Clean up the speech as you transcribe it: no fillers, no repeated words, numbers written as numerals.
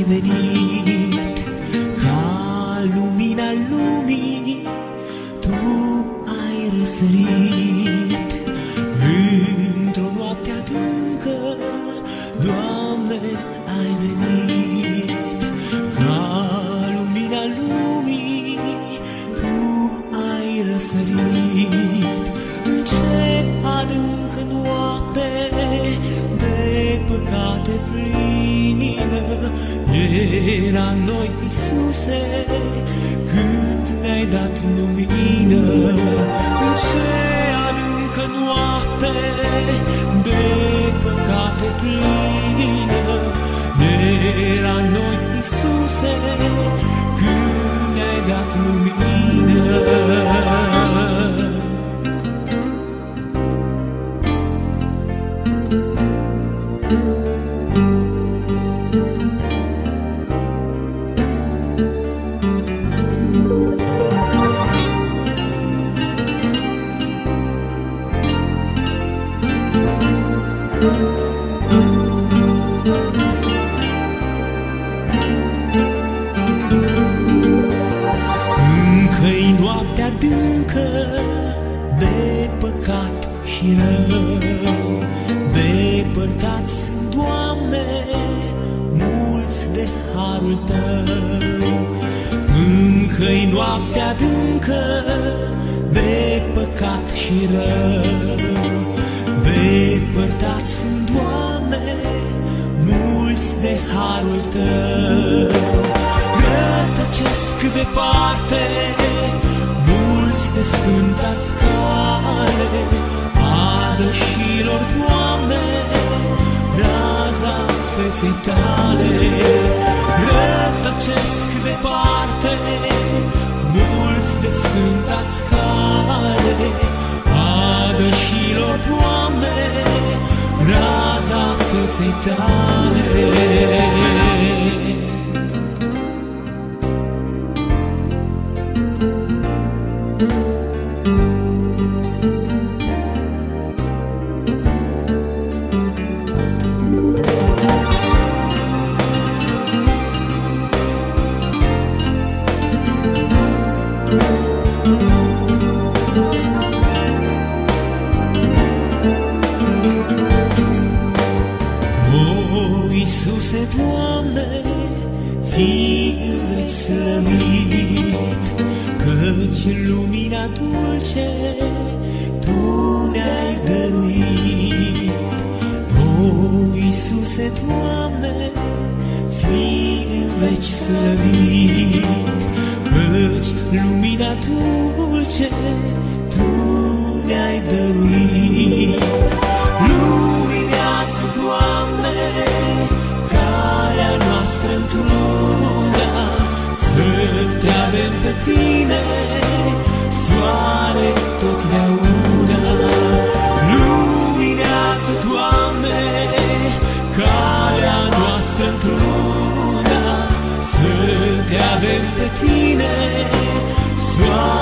venit ca lumina lumii, Tu ai răsărit într-o noapte adâncă, Doamne, ai venit ca lumina lumii, Tu ai răsărit în ce adâncă noapte de păcate plină. Era în noi, Iisuse, când ne-ai dat lumină. În ce adâncă noapte de păcate plină. Era în noi, Iisuse, când ne-ai dat lumină. Încă-i noapte adâncă de păcat și rău, depărtați sunt, Doamne, mulți de harul Tău. Încă-i noapte adâncă de păcat și rău, depărtați sunt, Doamne, mulți de harul Tău. Rătăcesc departe mulți de sfânta-ți cale, adășilor, Doamne, raza feței Tale. Rătăcesc departe mulți de sfânta-ți cale, adășilor, Doamne, raza feței Tale. O, Iisuse, Doamne, fii în veci slăvit, căci lumina dulce Tu ne-ai dăruit. O, Iisuse, Doamne, fii în veci slăvit, căci lumina dulce Tu ne-ai dăruit. Luminează, Doamne, calea noastră într-una, să Te avem pe Tine, soare totdeauna. Luminează, Doamne, calea noastră într-una, să Te avem pe Tine, soare